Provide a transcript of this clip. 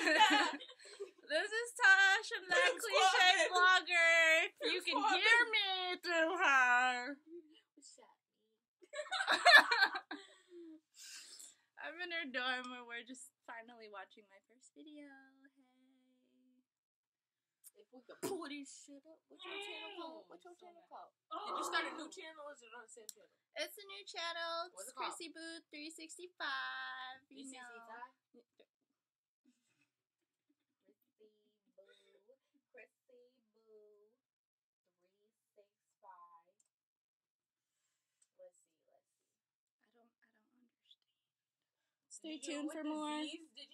This is Tosh. I'm that cliche vlogger. If you can hear me through her. I'm in her dorm where we're just finally watching my first video. Hey. If we could pull this shit up, what's your channel called? What's your channel called? Did you start a new channel or is it on the same channel? It's a new channel. What's It's it called? Chrissy Boo 365. You know. 365? Chrissy Boo 365. Let's see. I don't understand. Stay tuned for more. Did